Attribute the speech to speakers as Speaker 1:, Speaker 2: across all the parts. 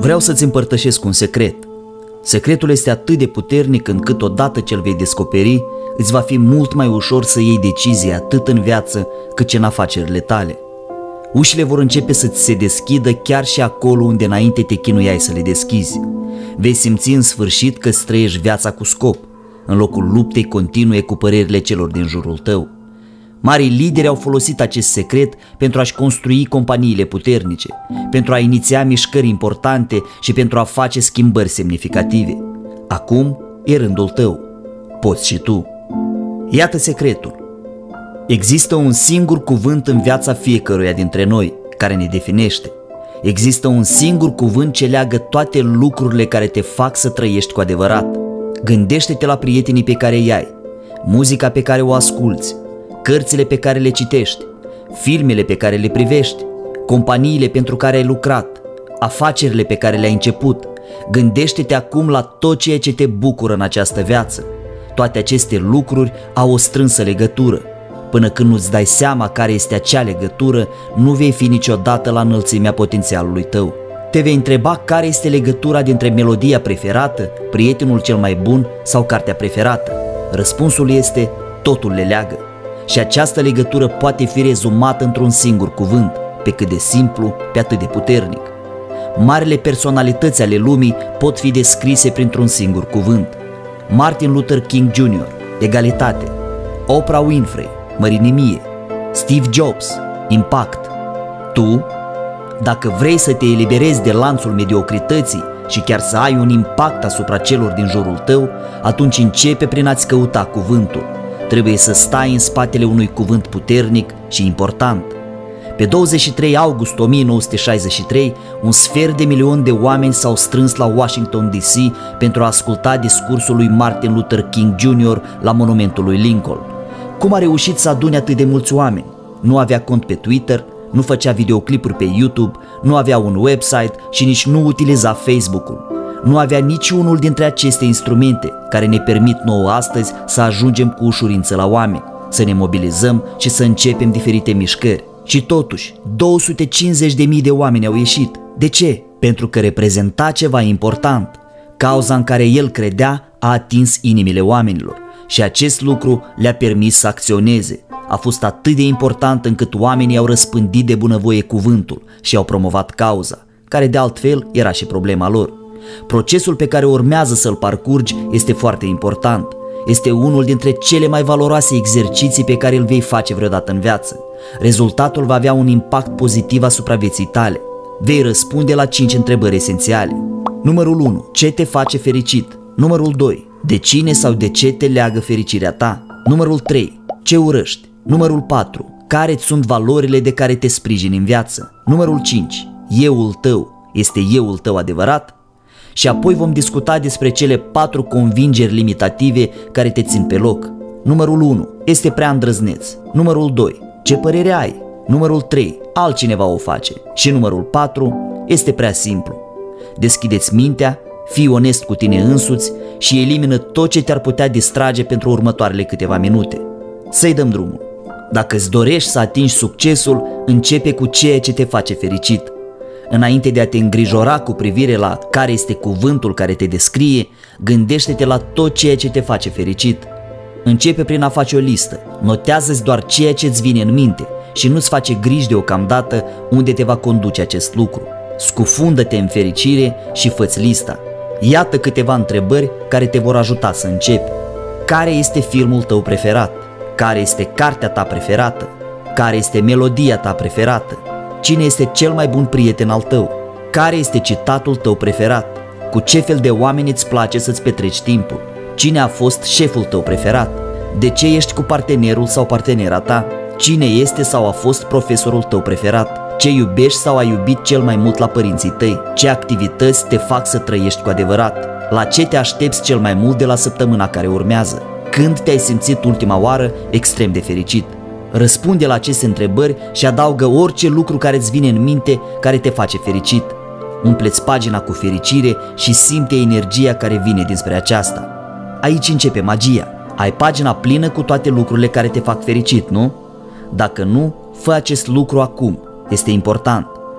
Speaker 1: Vreau să-ți împărtășesc un secret. Secretul este atât de puternic încât odată ce îl vei descoperi, îți va fi mult mai ușor să iei decizii atât în viață cât și în afacerile tale. Ușile vor începe să ți se deschidă chiar și acolo unde înainte te chinuiai să le deschizi. Vei simți în sfârșit că îți trăiești viața cu scop, în locul luptei continue cu părerile celor din jurul tău. Marii lideri au folosit acest secret pentru a-și construi companiile puternice, pentru a iniția mișcări importante și pentru a face schimbări semnificative. Acum e rândul tău. Poți și tu. Iată secretul. Există un singur cuvânt în viața fiecăruia dintre noi care ne definește. Există un singur cuvânt ce leagă toate lucrurile care te fac să trăiești cu adevărat. Gândește-te la prietenii pe care îi ai, muzica pe care o asculți, cărțile pe care le citești, filmele pe care le privești, companiile pentru care ai lucrat, afacerile pe care le-ai început. Gândește-te acum la tot ceea ce te bucură în această viață. Toate aceste lucruri au o strânsă legătură. Până când nu-ți dai seama care este acea legătură, nu vei fi niciodată la înălțimea potențialului tău. Te vei întreba care este legătura dintre melodia preferată, prietenul cel mai bun sau cartea preferată. Răspunsul este: totul le leagă. Și această legătură poate fi rezumată într-un singur cuvânt, pe cât de simplu, pe atât de puternic. Marile personalități ale lumii pot fi descrise printr-un singur cuvânt: Martin Luther King Jr., egalitate; Oprah Winfrey, mărinimie; Steve Jobs, impact. Tu, dacă vrei să te eliberezi de lanțul mediocrității și chiar să ai un impact asupra celor din jurul tău, atunci începe prin a-ți căuta cuvântul. Trebuie să stai în spatele unui cuvânt puternic și important. Pe 23 august 1963, 1,5 milion de oameni s-au strâns la Washington DC pentru a asculta discursul lui Martin Luther King Jr. la monumentul lui Lincoln. Cum a reușit să adune atât de mulți oameni? Nu avea cont pe Twitter, nu făcea videoclipuri pe YouTube, nu avea un website și nici nu utiliza Facebook-ul. Nu avea niciunul dintre aceste instrumente care ne permit nouă astăzi să ajungem cu ușurință la oameni, să ne mobilizăm și să începem diferite mișcări. Și totuși, 250.000 de oameni au ieșit. De ce? Pentru că reprezenta ceva important. Cauza în care el credea a atins inimile oamenilor și acest lucru le-a permis să acționeze. A fost atât de important încât oamenii au răspândit de bunăvoie cuvântul și au promovat cauza, care de altfel era și problema lor. Procesul pe care urmează să-l parcurgi este foarte important. Este unul dintre cele mai valoroase exerciții pe care îl vei face vreodată în viață. Rezultatul va avea un impact pozitiv asupra vieții tale. Vei răspunde la 5 întrebări esențiale. Numărul 1. Ce te face fericit? Numărul 2. De cine sau de ce te leagă fericirea ta? Numărul 3. Ce urăști? Numărul 4. Care-ți sunt valorile de care te sprijini în viață? Numărul 5. Euul tău este euul tău adevărat? Și apoi vom discuta despre cele 4 convingeri limitative care te țin pe loc. Numărul 1. Este prea îndrăzneț. Numărul 2. Ce părere ai? Numărul 3. Altcineva o face. Și numărul 4. Este prea simplu. Deschide-ți mintea, fii onest cu tine însuți și elimină tot ce te-ar putea distrage pentru următoarele câteva minute. Să-i dăm drumul. Dacă îți dorești să atingi succesul, începe cu ceea ce te face fericit. Înainte de a te îngrijora cu privire la care este cuvântul care te descrie, gândește-te la tot ceea ce te face fericit. Începe prin a face o listă, notează-ți doar ceea ce îți vine în minte și nu-ți face griji deocamdată unde te va conduce acest lucru. Scufundă-te în fericire și fă-ți lista. Iată câteva întrebări care te vor ajuta să începi. Care este filmul tău preferat? Care este cartea ta preferată? Care este melodia ta preferată? Cine este cel mai bun prieten al tău? Care este citatul tău preferat? Cu ce fel de oameni îți place să-ți petreci timpul? Cine a fost șeful tău preferat? De ce ești cu partenerul sau partenera ta? Cine este sau a fost profesorul tău preferat? Ce iubești sau ai iubit cel mai mult la părinții tăi? Ce activități te fac să trăiești cu adevărat? La ce te aștepți cel mai mult de la săptămâna care urmează? Când te-ai simțit ultima oară extrem de fericit? Răspunde la aceste întrebări și adaugă orice lucru care îți vine în minte care te face fericit. Umple-ți pagina cu fericire și simte energia care vine dinspre aceasta. Aici începe magia. Ai pagina plină cu toate lucrurile care te fac fericit, nu? Dacă nu, fă acest lucru acum. Este important.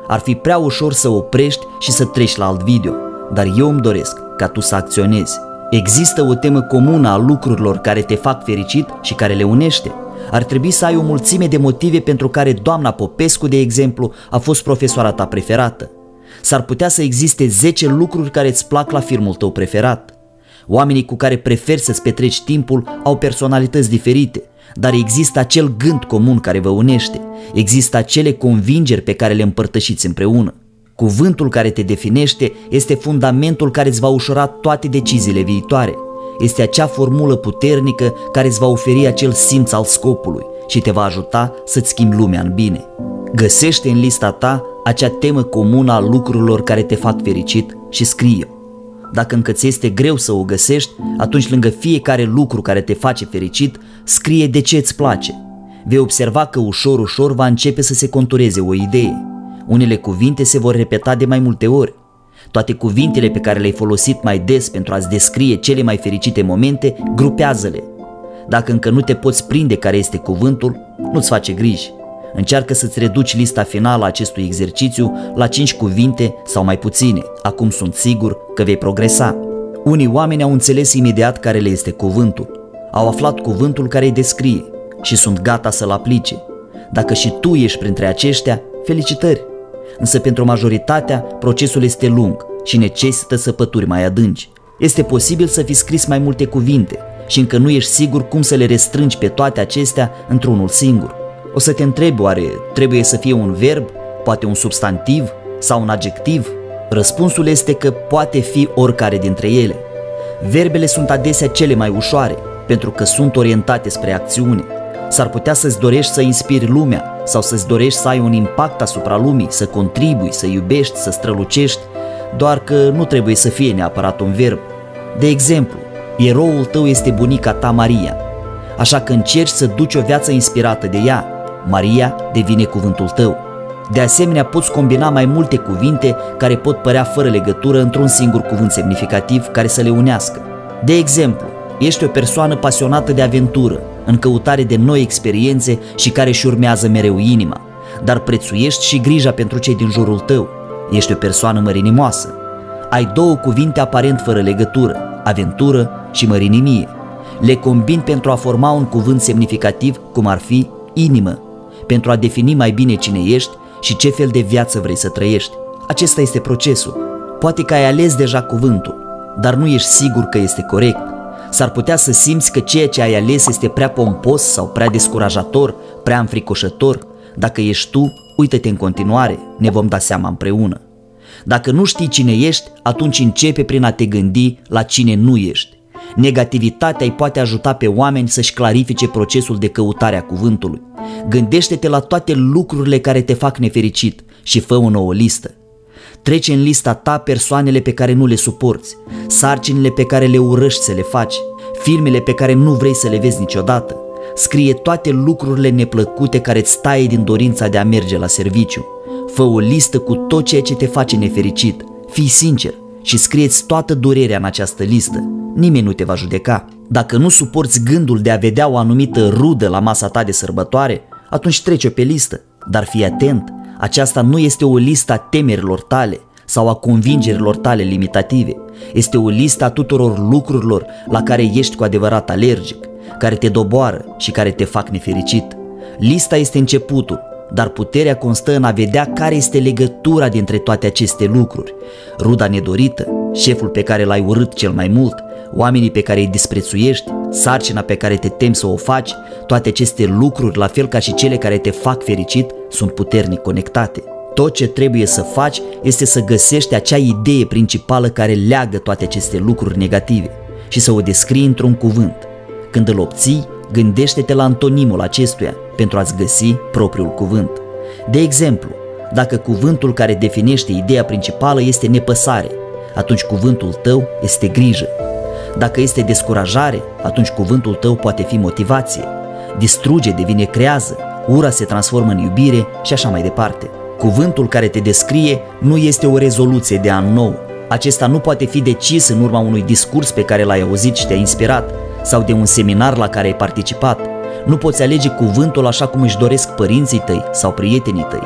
Speaker 1: Ar fi prea ușor să oprești și să treci la alt video, dar eu îmi doresc ca tu să acționezi. Există o temă comună a lucrurilor care te fac fericit și care le unește. Ar trebui să ai o mulțime de motive pentru care doamna Popescu, de exemplu, a fost profesoara ta preferată. S-ar putea să existe 10 lucruri care îți plac la filmul tău preferat. Oamenii cu care preferi să-ți petreci timpul au personalități diferite, dar există acel gând comun care vă unește. Există acele convingeri pe care le împărtășiți împreună. Cuvântul care te definește este fundamentul care îți va ușura toate deciziile viitoare. Este acea formulă puternică care îți va oferi acel simț al scopului și te va ajuta să-ți schimbi lumea în bine. Găsește în lista ta acea temă comună a lucrurilor care te fac fericit și scrie-o. Dacă încă ți este greu să o găsești, atunci lângă fiecare lucru care te face fericit, scrie de ce îți place. Vei observa că ușor va începe să se contureze o idee. Unele cuvinte se vor repeta de mai multe ori. Toate cuvintele pe care le-ai folosit mai des pentru a-ți descrie cele mai fericite momente, grupează-le. Dacă încă nu te poți prinde care este cuvântul, nu-ți face griji. Încearcă să-ți reduci lista finală a acestui exercițiu la 5 cuvinte sau mai puține. Acum sunt sigur că vei progresa. Unii oameni au înțeles imediat care le este cuvântul. Au aflat cuvântul care îi descrie și sunt gata să-l aplice. Dacă și tu ești printre aceștia, felicitări! Însă pentru majoritatea, procesul este lung și necesită săpături mai adânci. Este posibil să fi scris mai multe cuvinte și încă nu ești sigur cum să le restrângi pe toate acestea într-unul singur. O să te întrebi, oare trebuie să fie un verb, poate un substantiv sau un adjectiv? Răspunsul este că poate fi oricare dintre ele. Verbele sunt adesea cele mai ușoare, pentru că sunt orientate spre acțiune. S-ar putea să-ți dorești să inspiri lumea sau să-ți dorești să ai un impact asupra lumii, să contribui, să iubești, să strălucești, doar că nu trebuie să fie neapărat un verb. De exemplu, eroul tău este bunica ta Maria, așa că încerci să duci o viață inspirată de ea. Maria devine cuvântul tău. De asemenea, poți combina mai multe cuvinte care pot părea fără legătură într-un singur cuvânt semnificativ care să le unească. De exemplu, ești o persoană pasionată de aventură, în căutare de noi experiențe și care își urmează mereu inima, dar prețuiești și grija pentru cei din jurul tău. Ești o persoană mărinimoasă. Ai 2 cuvinte aparent fără legătură, aventură și mărinimie. Le combini pentru a forma un cuvânt semnificativ, cum ar fi inimă, pentru a defini mai bine cine ești și ce fel de viață vrei să trăiești. Acesta este procesul. Poate că ai ales deja cuvântul, dar nu ești sigur că este corect. S-ar putea să simți că ceea ce ai ales este prea pompos sau prea descurajator, prea înfricoșător. Dacă ești tu, uită-te în continuare, ne vom da seama împreună. Dacă nu știi cine ești, atunci începe prin a te gândi la cine nu ești. Negativitatea îi poate ajuta pe oameni să-și clarifice procesul de căutare a cuvântului. Gândește-te la toate lucrurile care te fac nefericit și fă o nouă listă. Trece în lista ta persoanele pe care nu le suporți, sarcinile pe care le urăști să le faci, filmele pe care nu vrei să le vezi niciodată. Scrie toate lucrurile neplăcute care îți taie din dorința de a merge la serviciu. Fă o listă cu tot ceea ce te face nefericit. Fii sincer și scrieți toată durerea în această listă. Nimeni nu te va judeca. Dacă nu suporți gândul de a vedea o anumită rudă la masa ta de sărbătoare, atunci trece-o pe listă. Dar fii atent, aceasta nu este o listă a temerilor tale sau a convingerilor tale limitative. Este o listă a tuturor lucrurilor la care ești cu adevărat alergic, care te doboară și care te fac nefericit. Lista este începutul, dar puterea constă în a vedea care este legătura dintre toate aceste lucruri. Ruda nedorită, șeful pe care l-ai urât cel mai mult, oamenii pe care îi disprețuiești, sarcina pe care te temi să o faci, toate aceste lucruri, la fel ca și cele care te fac fericit, sunt puternic conectate. Tot ce trebuie să faci este să găsești acea idee principală care leagă toate aceste lucruri negative și să o descrii într-un cuvânt. Când îl obții, gândește-te la antonimul acestuia pentru a-ți găsi propriul cuvânt. De exemplu, dacă cuvântul care definește ideea principală este nepăsare, atunci cuvântul tău este grijă. Dacă este descurajare, atunci cuvântul tău poate fi motivație. Distruge devine creează, ura se transformă în iubire și așa mai departe. Cuvântul care te descrie nu este o rezoluție de an nou. Acesta nu poate fi decis în urma unui discurs pe care l-ai auzit și te-a inspirat sau de un seminar la care ai participat. Nu poți alege cuvântul așa cum își doresc părinții tăi sau prietenii tăi.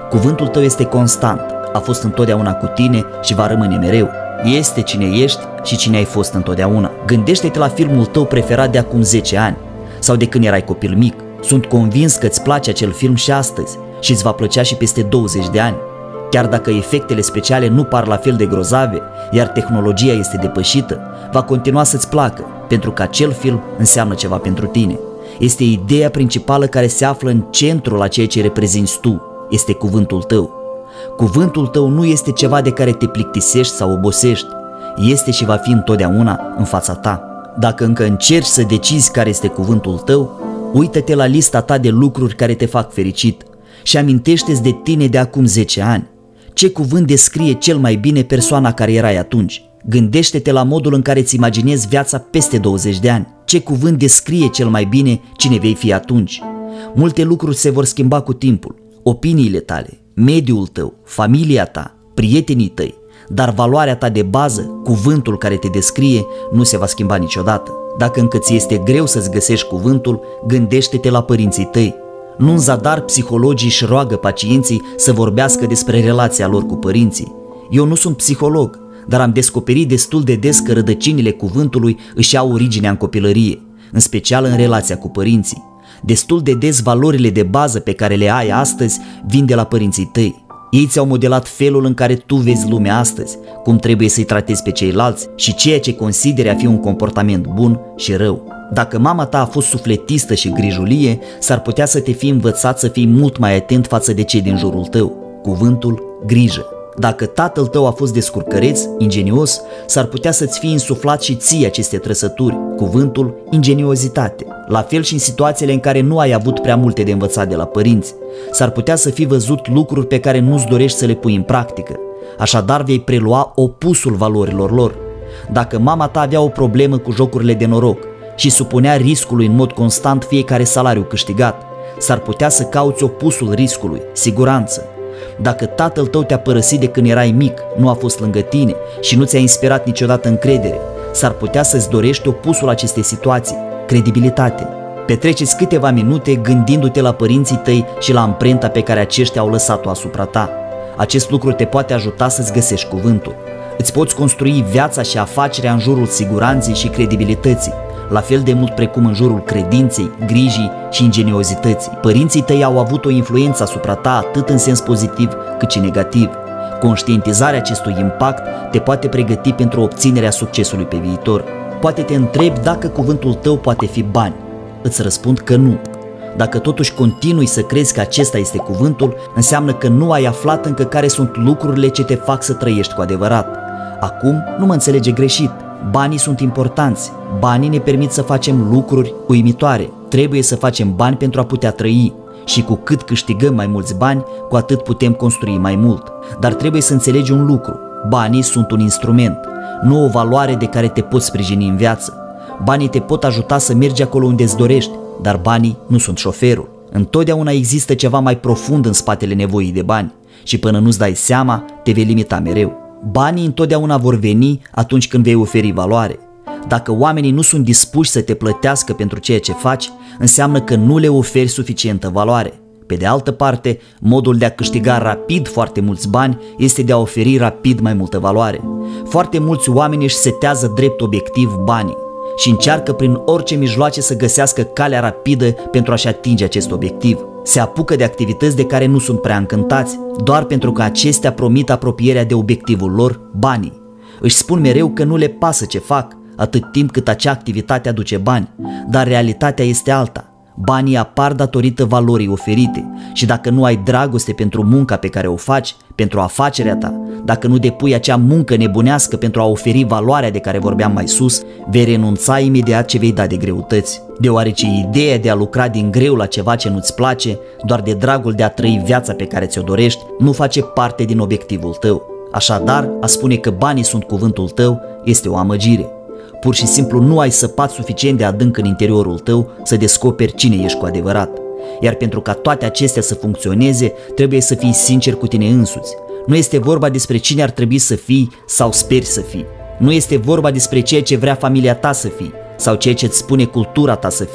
Speaker 1: Cuvântul tău este constant, a fost întotdeauna cu tine și va rămâne mereu. Este cine ești și cine ai fost întotdeauna. Gândește-te la filmul tău preferat de acum 10 ani sau de când erai copil mic. Sunt convins că îți place acel film și astăzi și îți va plăcea și peste 20 de ani. Chiar dacă efectele speciale nu par la fel de grozave, iar tehnologia este depășită, va continua să-ți placă, pentru că acel film înseamnă ceva pentru tine. Este ideea principală care se află în centrul a ceea ce reprezinți tu, este cuvântul tău. Cuvântul tău nu este ceva de care te plictisești sau obosești, este și va fi întotdeauna în fața ta. Dacă încă încerci să decizi care este cuvântul tău, uită-te la lista ta de lucruri care te fac fericit și amintește-ți de tine de acum 10 ani. Ce cuvânt descrie cel mai bine persoana care erai atunci? Gândește-te la modul în care îți imaginezi viața peste 20 de ani. Ce cuvânt descrie cel mai bine cine vei fi atunci? Multe lucruri se vor schimba cu timpul. Opiniile tale, mediul tău, familia ta, prietenii tăi, dar valoarea ta de bază, cuvântul care te descrie, nu se va schimba niciodată. Dacă încă ți este greu să-ți găsești cuvântul, gândește-te la părinții tăi. Nu în zadar psihologii își roagă pacienții să vorbească despre relația lor cu părinții. Eu nu sunt psiholog, dar am descoperit destul de des că rădăcinile cuvântului își au originea în copilărie, în special în relația cu părinții. Destul de des valorile de bază pe care le ai astăzi vin de la părinții tăi. Ei ți-au modelat felul în care tu vezi lumea astăzi, cum trebuie să-i tratezi pe ceilalți și ceea ce consideri a fi un comportament bun și rău. Dacă mama ta a fost sufletistă și grijulie, s-ar putea să te fi învățat să fii mult mai atent față de cei din jurul tău. Cuvântul grijă. Dacă tatăl tău a fost descurcăreț, ingenios, s-ar putea să-ți fie insuflat și ție aceste trăsături. Cuvântul ingeniozitate. La fel și în situațiile în care nu ai avut prea multe de învățat de la părinți. S-ar putea să fi văzut lucruri pe care nu-ți dorești să le pui în practică. Așadar vei prelua opusul valorilor lor. Dacă mama ta avea o problemă cu jocurile de noroc și supunea riscului în mod constant fiecare salariu câștigat, s-ar putea să cauți opusul riscului, siguranță. Dacă tatăl tău te-a părăsit de când erai mic, nu a fost lângă tine și nu ți-a inspirat niciodată încredere, s-ar putea să-ți dorești opusul acestei situații, credibilitate. Petreceți câteva minute gândindu-te la părinții tăi și la amprenta pe care aceștia au lăsat-o asupra ta. Acest lucru te poate ajuta să-ți găsești cuvântul. Îți poți construi viața și afacerea în jurul siguranței și credibilității, la fel de mult precum în jurul credinței, grijii și ingeniozității. Părinții tăi au avut o influență asupra ta atât în sens pozitiv cât și negativ. Conștientizarea acestui impact te poate pregăti pentru obținerea succesului pe viitor. Poate te întrebi dacă cuvântul tău poate fi bani. Îți răspund că nu. Dacă totuși continui să crezi că acesta este cuvântul, înseamnă că nu ai aflat încă care sunt lucrurile ce te fac să trăiești cu adevărat. Acum nu mă înțelege greșit. Banii sunt importanți. Banii ne permit să facem lucruri uimitoare. Trebuie să facem bani pentru a putea trăi. Și cu cât câștigăm mai mulți bani, cu atât putem construi mai mult. Dar trebuie să înțelegi un lucru. Banii sunt un instrument, nu o valoare de care te poți sprijini în viață. Banii te pot ajuta să mergi acolo unde îți dorești, dar banii nu sunt șoferul. Întotdeauna există ceva mai profund în spatele nevoii de bani și până nu-ți dai seama, te vei limita mereu. Banii întotdeauna vor veni atunci când vei oferi valoare. Dacă oamenii nu sunt dispuși să te plătească pentru ceea ce faci, înseamnă că nu le oferi suficientă valoare. Pe de altă parte, modul de a câștiga rapid foarte mulți bani este de a oferi rapid mai multă valoare. Foarte mulți oameni își setează drept obiectiv banii și încearcă prin orice mijloace să găsească calea rapidă pentru a-și atinge acest obiectiv. Se apucă de activități de care nu sunt prea încântați, doar pentru că acestea promit apropierea de obiectivul lor, banii. Își spun mereu că nu le pasă ce fac, atât timp cât acea activitate aduce bani, dar realitatea este alta. Banii apar datorită valorii oferite și dacă nu ai dragoste pentru munca pe care o faci, pentru afacerea ta, dacă nu depui acea muncă nebunească pentru a oferi valoarea de care vorbeam mai sus, vei renunța imediat ce vei da de greutăți. Deoarece ideea de a lucra din greu la ceva ce nu-ți place, doar de dragul de a trăi viața pe care ți-o dorești, nu face parte din obiectivul tău. Așadar, a spune că banii sunt cuvântul tău este o amăgire. Pur și simplu nu ai săpat suficient de adânc în interiorul tău să descoperi cine ești cu adevărat. Iar pentru ca toate acestea să funcționeze, trebuie să fii sincer cu tine însuți. Nu este vorba despre cine ar trebui să fii sau speri să fii. Nu este vorba despre ceea ce vrea familia ta să fii sau ceea ce îți spune cultura ta să fii.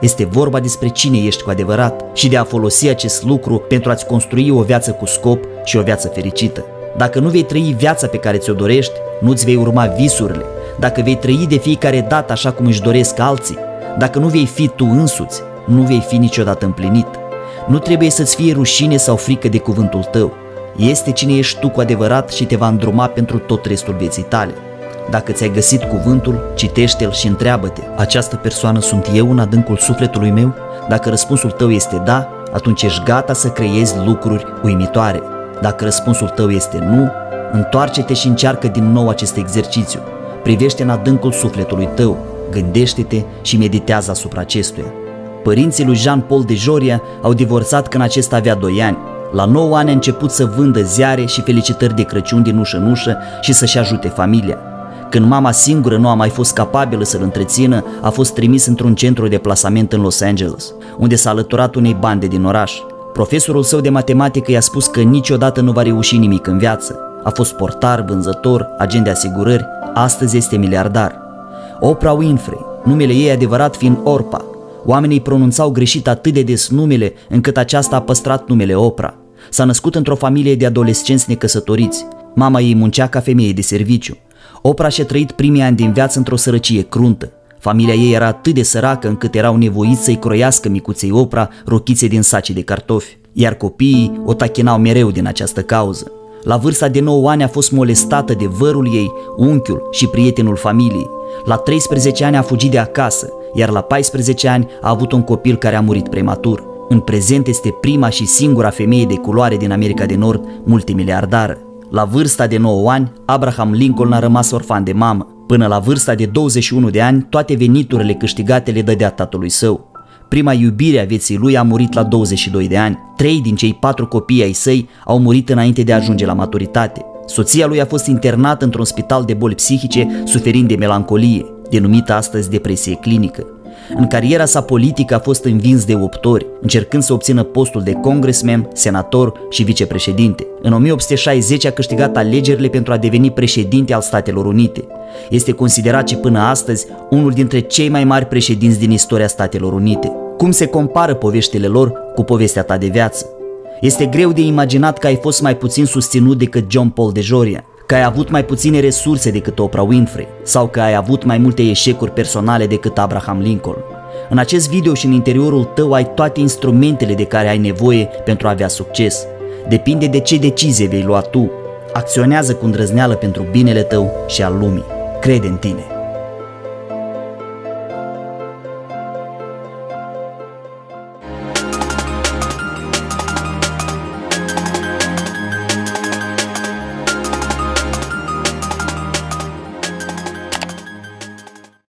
Speaker 1: Este vorba despre cine ești cu adevărat și de a folosi acest lucru pentru a-ți construi o viață cu scop și o viață fericită. Dacă nu vei trăi viața pe care ți-o dorești, nu-ți vei urma visurile. Dacă vei trăi de fiecare dată așa cum își doresc alții, dacă nu vei fi tu însuți, nu vei fi niciodată împlinit. Nu trebuie să-ți fie rușine sau frică de cuvântul tău. Este cine ești tu cu adevărat și te va îndruma pentru tot restul vieții tale. Dacă ți-ai găsit cuvântul, citește-l și întreabă-te: această persoană sunt eu în adâncul sufletului meu? Dacă răspunsul tău este da, atunci ești gata să creezi lucruri uimitoare. Dacă răspunsul tău este nu, întoarce-te și încearcă din nou acest exercițiu. Privește în adâncul sufletului tău, gândește-te și meditează asupra acestuia. Părinții lui Jean-Paul de Joria au divorțat când acesta avea 2 ani. La 9 ani a început să vândă ziare și felicitări de Crăciun din ușă în ușă și să-și ajute familia. Când mama singură nu a mai fost capabilă să-l întrețină, a fost trimis într-un centru de plasament în Los Angeles, unde s-a alăturat unei bande din oraș. Profesorul său de matematică i-a spus că niciodată nu va reuși nimic în viață. A fost portar, vânzător, agent de asigurări, astăzi este miliardar. Oprah Winfrey, numele ei adevărat fiind Orpa. Oamenii pronunțau greșit atât de des numele, încât aceasta a păstrat numele Oprah. S-a născut într-o familie de adolescenți necăsătoriți. Mama ei muncea ca femeie de serviciu. Oprah și-a trăit primii ani din viață într-o sărăcie cruntă. Familia ei era atât de săracă încât erau nevoiți să-i croiască micuței Oprah rochițe din saci de cartofi, iar copiii o tachinau mereu din această cauză. La vârsta de 9 ani a fost molestată de vărul ei, unchiul și prietenul familiei. La 13 ani a fugit de acasă, iar la 14 ani a avut un copil care a murit prematur. În prezent este prima și singura femeie de culoare din America de Nord multimiliardară. La vârsta de 9 ani, Abraham Lincoln a rămas orfan de mamă. Până la vârsta de 21 de ani, toate veniturile câștigate le dădea tatălui său. Prima iubire a vieții lui a murit la 22 de ani. 3 din cei 4 copii ai săi au murit înainte de a ajunge la maturitate. Soția lui a fost internată într-un spital de boli psihice, suferind de melancolie, denumită astăzi depresie clinică. În cariera sa politică a fost învins de 8 ori, încercând să obțină postul de congressman, senator și vicepreședinte. În 1860 a câștigat alegerile pentru a deveni președinte al Statelor Unite. Este considerat și până astăzi unul dintre cei mai mari președinți din istoria Statelor Unite. Cum se compară poveștile lor cu povestea ta de viață? Este greu de imaginat că ai fost mai puțin susținut decât Jean-Paul de Joria, că ai avut mai puține resurse decât Oprah Winfrey sau că ai avut mai multe eșecuri personale decât Abraham Lincoln. În acest video și în interiorul tău ai toate instrumentele de care ai nevoie pentru a avea succes. Depinde de ce decizie vei lua tu. Acționează cu îndrăzneală pentru binele tău și al lumii. Crede în tine.